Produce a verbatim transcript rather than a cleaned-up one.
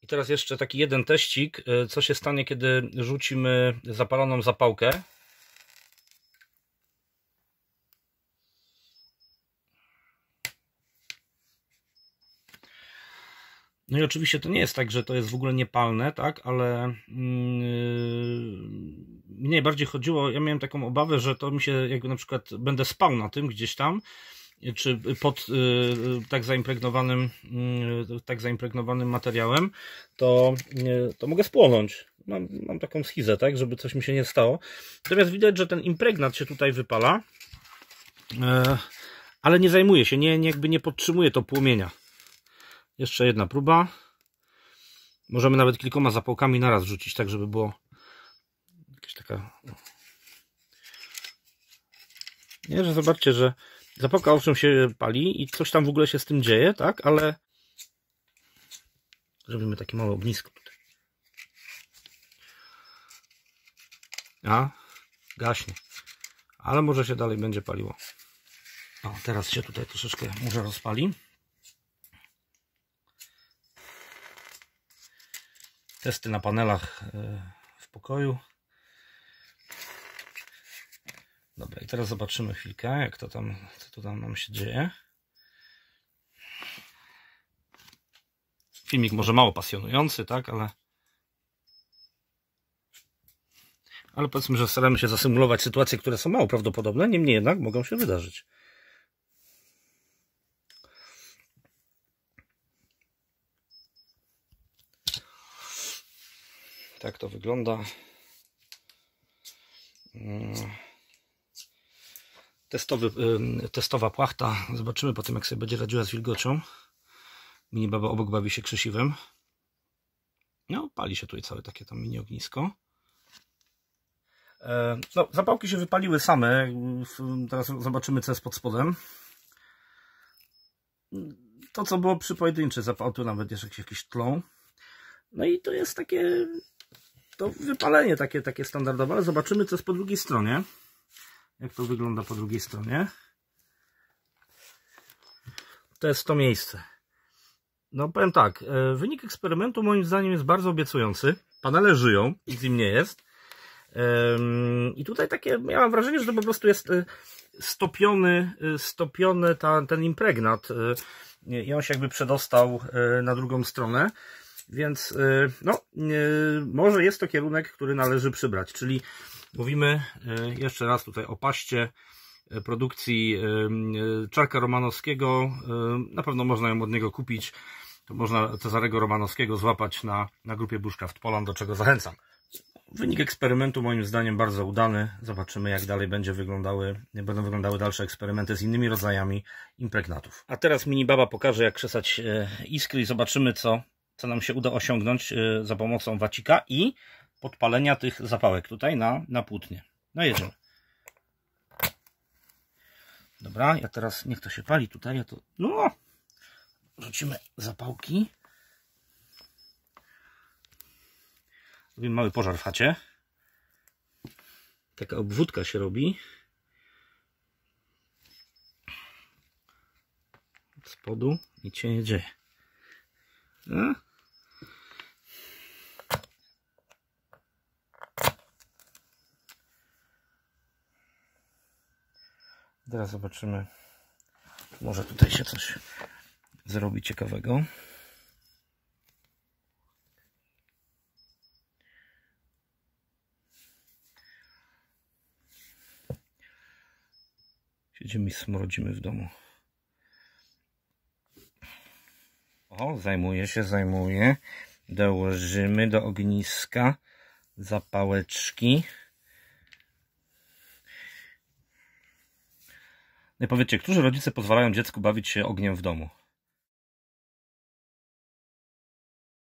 I teraz jeszcze taki jeden teścik, co się stanie, kiedy rzucimy zapaloną zapałkę. No i oczywiście to nie jest tak, że to jest w ogóle niepalne, tak, ale yy, mnie bardziej chodziło, ja miałem taką obawę, że to mi się, jak na przykład będę spał na tym gdzieś tam, czy pod yy, tak zaimpregnowanym yy, tak zaimpregnowanym materiałem, to, yy, to mogę spłonąć. Mam, mam taką schizę, tak, żeby coś mi się nie stało. Natomiast widać, że ten impregnat się tutaj wypala, yy, ale nie zajmuje się, nie, nie, jakby nie podtrzymuje to płomienia. Jeszcze jedna próba. Możemy nawet kilkoma zapałkami naraz rzucić, tak żeby było jakaś taka... Nie, że zobaczcie, że zapałka owszem się pali i coś tam w ogóle się z tym dzieje, tak? Ale zrobimy takie małe ognisko tutaj. A, gaśnie. Ale może się dalej będzie paliło. O, teraz się tutaj troszeczkę może rozpali. Testy na panelach w pokoju. Dobra, i teraz zobaczymy chwilkę, jak to tam, co to tam nam się dzieje. Filmik może mało pasjonujący, tak, ale ale powiedzmy, że staramy się zasymulować sytuacje, które są mało prawdopodobne, niemniej jednak mogą się wydarzyć. Tak to wygląda. Testowy, testowa płachta. Zobaczymy potem, jak sobie będzie radziła z wilgocią. Mini baba obok bawi się krzesiwem. No, pali się tutaj całe takie tam mini ognisko. No, zapałki się wypaliły same. Teraz zobaczymy, co jest pod spodem. To, co było przy pojedynczej zapałce, nawet jeszcze się jakieś tlą. No i to jest takie... To wypalenie takie, takie standardowe, ale zobaczymy, co jest po drugiej stronie. Jak to wygląda po drugiej stronie. To jest to miejsce. No powiem tak, wynik eksperymentu moim zdaniem jest bardzo obiecujący. Panele żyją, nic im nie jest. I tutaj takie, ja mam wrażenie, że to po prostu jest stopiony, stopiony ta, ten impregnat. I on się jakby przedostał na drugą stronę. Więc no, może jest to kierunek, który należy przybrać, czyli mówimy jeszcze raz tutaj o paście produkcji Czarka Romanowskiego. Na pewno można ją od niego kupić, to można Cezarego Romanowskiego złapać na, na grupie Bushcraft Poland, do czego zachęcam. Wynik eksperymentu moim zdaniem bardzo udany. Zobaczymy, jak dalej będzie wyglądały, będą wyglądały dalsze eksperymenty z innymi rodzajami impregnatów. A teraz mini baba pokaże, jak krzesać iskry i zobaczymy, co co nam się uda osiągnąć za pomocą wacika i podpalenia tych zapałek tutaj na, na płótnie. No jedziemy. Dobra, ja teraz, niech to się pali tutaj, ja to, no, rzucimy zapałki. Robimy mały pożar w chacie. Taka obwódka się robi. Od spodu nic się nie dzieje. No. Teraz zobaczymy, może tutaj się coś zrobi ciekawego. Siedzimy i smrodzimy w domu. O, zajmuje się, zajmuje. Dołożymy do ogniska zapałeczki. No i powiedzcie, którzy rodzice pozwalają dziecku bawić się ogniem w domu?